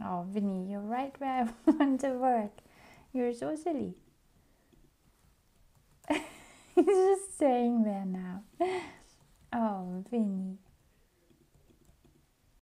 Oh, Winnie, you're right where I want to work. You're so silly. He's just staying there now. Oh, Winnie.